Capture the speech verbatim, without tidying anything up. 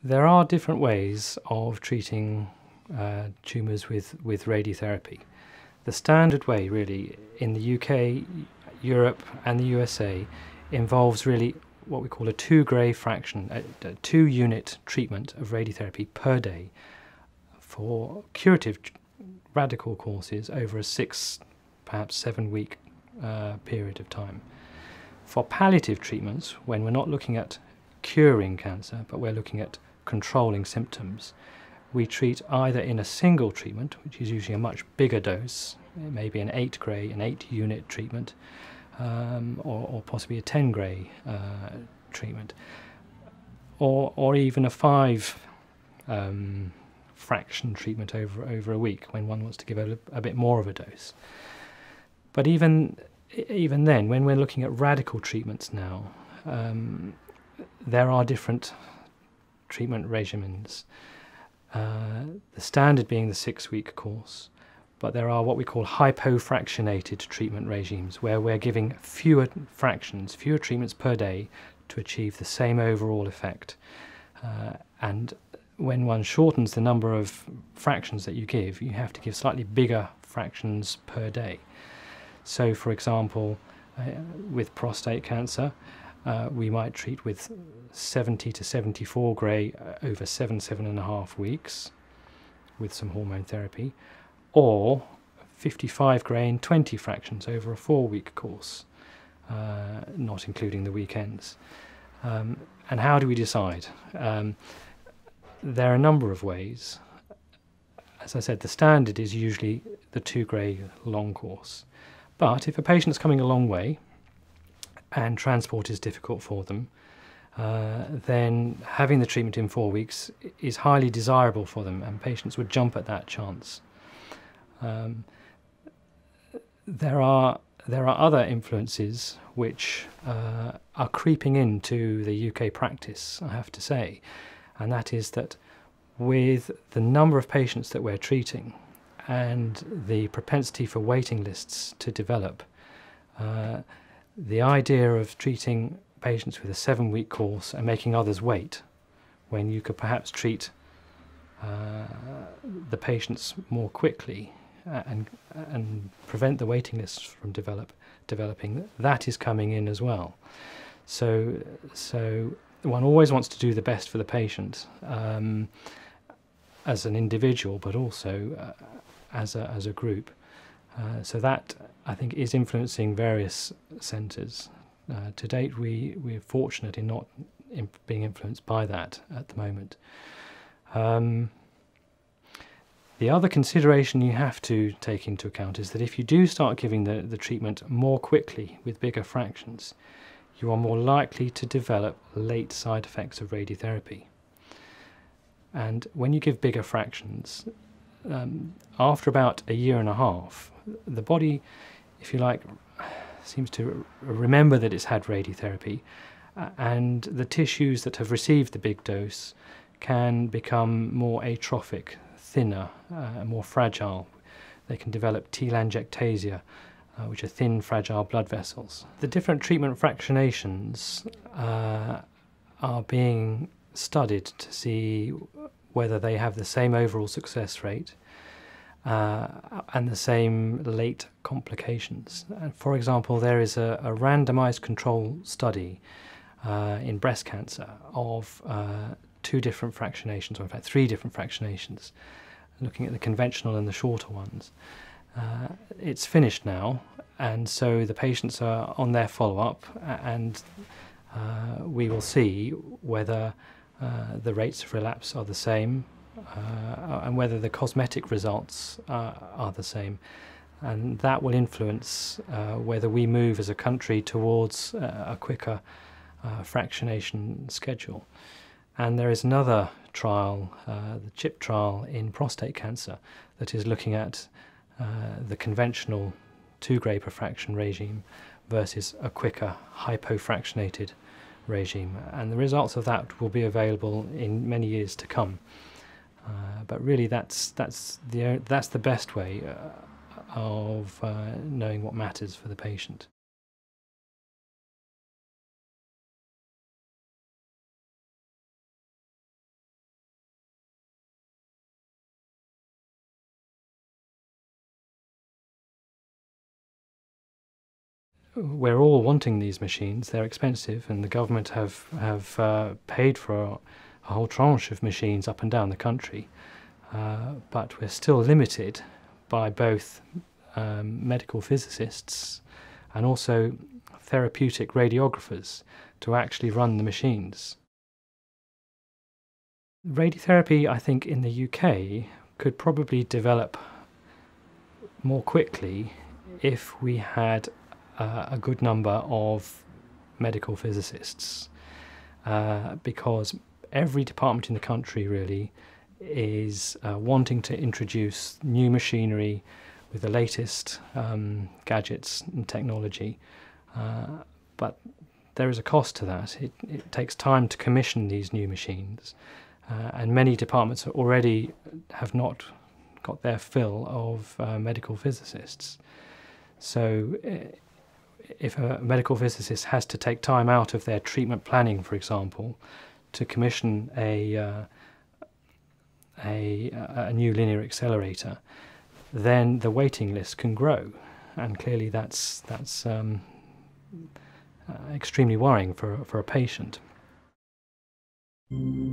There are different ways of treating uh, tumours with, with radiotherapy. The standard way, really, in the U K, Europe and the U S A involves really what we call a two Gray fraction, a, a two unit treatment of radiotherapy per day for curative radical courses over a six, perhaps seven week uh, period of time. For palliative treatments, when we're not looking at curing cancer, but we're looking at controlling symptoms, we treat either in a single treatment, which is usually a much bigger dose, it may be an eight Gray, an eight unit treatment, um, or, or possibly a ten Gray uh, treatment, or, or even a five um, fraction treatment over, over a week when one wants to give a, a bit more of a dose. But even, even then, when we're looking at radical treatments now, um, there are different treatment regimens. Uh, the standard being the six-week course, but there are what we call hypofractionated treatment regimes, where we're giving fewer fractions, fewer treatments per day to achieve the same overall effect. Uh, and when one shortens the number of fractions that you give, you have to give slightly bigger fractions per day. So, for example, uh, with prostate cancer, Uh, we might treat with seventy to seventy-four Gray uh, over seven, seven and a half weeks with some hormone therapy, or fifty-five Gray in twenty fractions over a four-week course, uh, not including the weekends. Um, and how do we decide? Um, there are a number of ways. As I said, the standard is usually the two Gray long course. But if a patient's coming a long way, and transport is difficult for them, uh, then having the treatment in four weeks is highly desirable for them, and patients would jump at that chance. Um, there are there are other influences which uh, are creeping into the U K practice, I have to say, and that is that with the number of patients that we're treating and the propensity for waiting lists to develop, uh, the idea of treating patients with a seven-week course and making others wait, when you could perhaps treat uh, the patients more quickly and and prevent the waiting lists from develop developing, that is coming in as well. So so one always wants to do the best for the patient um, as an individual, but also uh, as a as a group. Uh, so that, I think, is influencing various centres. Uh, to date, we, we're fortunate in not in being influenced by that at the moment. Um, the other consideration you have to take into account is that if you do start giving the, the treatment more quickly with bigger fractions, you are more likely to develop late side effects of radiotherapy. And when you give bigger fractions, um, after about a year and a half, the body, if you like, seems to remember that it's had radiotherapy, uh, and the tissues that have received the big dose can become more atrophic, thinner, uh, more fragile. They can develop telangiectasia, uh, which are thin, fragile blood vessels. The different treatment fractionations uh, are being studied to see whether they have the same overall success rate Uh, and the same late complications. And for example, there is a, a randomized control study uh, in breast cancer of uh, two different fractionations, or in fact three different fractionations, looking at the conventional and the shorter ones. Uh, it's finished now, and so the patients are on their follow-up, and uh, we will see whether uh, the rates of relapse are the same, Uh, and whether the cosmetic results uh, are the same, and that will influence uh, whether we move as a country towards uh, a quicker uh, fractionation schedule. And there is another trial, uh, the CHIP trial in prostate cancer, that is looking at uh, the conventional two Gray per fraction regime versus a quicker hypofractionated regime, and the results of that will be available in many years to come. Uh, but really, that's that's the that's the best way uh, of uh, knowing what matters for the patient. we're all wanting these machines. They're expensive, and the government have have uh, paid for a, a whole tranche of machines up and down the country. Uh, but we're still limited by both um, medical physicists and also therapeutic radiographers to actually run the machines. Radiotherapy, I think, in the U K could probably develop more quickly if we had uh, a good number of medical physicists, uh, because every department in the country really is uh, wanting to introduce new machinery with the latest um, gadgets and technology, uh, but there is a cost to that. It, it takes time to commission these new machines, uh, and many departments already have not got their fill of uh, medical physicists. So uh, if a medical physicist has to take time out of their treatment planning, for example, to commission a uh, a, a new linear accelerator, then the waiting list can grow, and clearly that's that's um, uh, extremely worrying for for a patient.